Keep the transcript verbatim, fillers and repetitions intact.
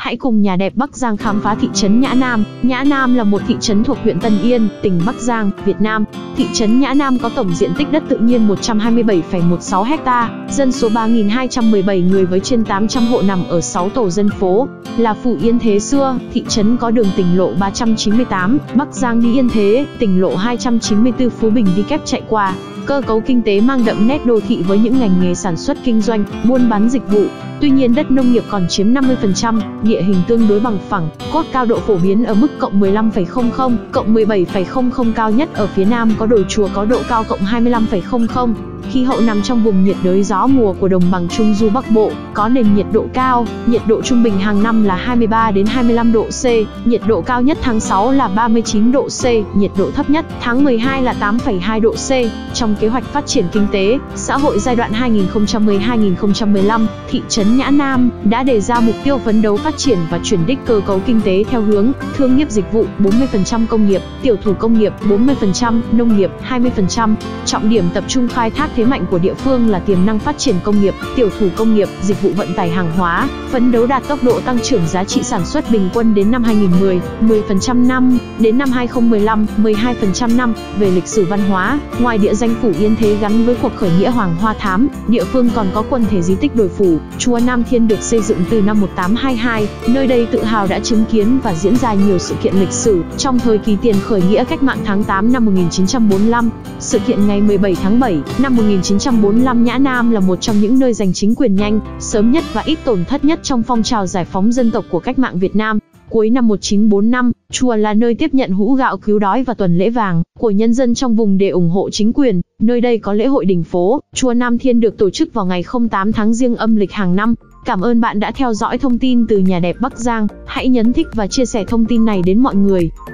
hãy cùng nhà đẹp Bắc Giang khám phá thị trấn Nhã Nam. Nhã Nam là một thị trấn thuộc huyện Tân Yên, tỉnh Bắc Giang, Việt Nam. Thị trấn Nhã Nam có tổng diện tích đất tự nhiên một trăm hai mươi bảy phẩy một sáu ha, dân số ba nghìn hai trăm mười bảy người với trên tám trăm hộ nằm ở sáu tổ dân phố. Là phủ Yên Thế xưa, thị trấn có đường tỉnh lộ ba trăm chín mươi tám, Bắc Giang đi Yên Thế, tỉnh lộ hai trăm chín mươi tư Phú Bình đi kép chạy qua. Cơ cấu kinh tế mang đậm nét đô thị với những ngành nghề sản xuất kinh doanh, buôn bán dịch vụ. Tuy nhiên đất nông nghiệp còn chiếm năm mươi phần trăm, địa hình tương đối bằng phẳng, cốt cao độ phổ biến ở mức cộng mười lăm phẩy không không, cộng mười bảy phẩy không không, cao nhất ở phía nam có đồi Chùa có độ cao cộng hai mươi lăm phẩy không không. Khí hậu nằm trong vùng nhiệt đới gió mùa của đồng bằng Trung du Bắc Bộ, có nền nhiệt độ cao, nhiệt độ trung bình hàng năm là hai mươi ba đến hai mươi lăm độ C, nhiệt độ cao nhất tháng sáu là ba mươi chín độ C, nhiệt độ thấp nhất tháng mười hai là tám phẩy hai độ C. Trong kế hoạch phát triển kinh tế, xã hội giai đoạn hai nghìn không trăm mười hai đến hai nghìn không trăm mười lăm, thị trấn Nhã Nam đã đề ra mục tiêu phấn đấu phát triển và chuyển đích cơ cấu kinh tế theo hướng thương nghiệp dịch vụ bốn mươi phần trăm, công nghiệp, tiểu thủ công nghiệp bốn mươi phần trăm, nông nghiệp hai mươi phần trăm. Trọng điểm tập trung khai thác thế mạnh của địa phương là tiềm năng phát triển công nghiệp, tiểu thủ công nghiệp, dịch vụ vận tải hàng hóa, phấn đấu đạt tốc độ tăng trưởng giá trị sản xuất bình quân đến năm hai nghìn không trăm mười, mười phần trăm năm, đến năm hai nghìn không trăm mười lăm, mười hai phần trăm năm. Về lịch sử văn hóa, ngoài địa danh phủ Yên Thế gắn với cuộc khởi nghĩa Hoàng Hoa Thám, địa phương còn có quần thể di tích đồi phủ, chùa Nam Thiên được xây dựng từ năm một nghìn tám trăm hai mươi hai. Nơi đây tự hào đã chứng kiến và diễn ra nhiều sự kiện lịch sử trong thời kỳ tiền khởi nghĩa cách mạng tháng tám năm một nghìn chín trăm bốn mươi lăm. Sự kiện ngày mười bảy tháng bảy năm một nghìn chín trăm bốn mươi lăm, Nhã Nam là một trong những nơi giành chính quyền nhanh, sớm nhất và ít tổn thất nhất trong phong trào giải phóng dân tộc của cách mạng Việt Nam. Cuối năm một nghìn chín trăm bốn mươi lăm, chùa là nơi tiếp nhận hũ gạo cứu đói và tuần lễ vàng của nhân dân trong vùng để ủng hộ chính quyền. Nơi đây có lễ hội đình phố, chùa Nam Thiên được tổ chức vào ngày không tám tháng Giêng âm lịch hàng năm. Cảm ơn bạn đã theo dõi thông tin từ nhà đẹp Bắc Giang. Hãy nhấn thích và chia sẻ thông tin này đến mọi người.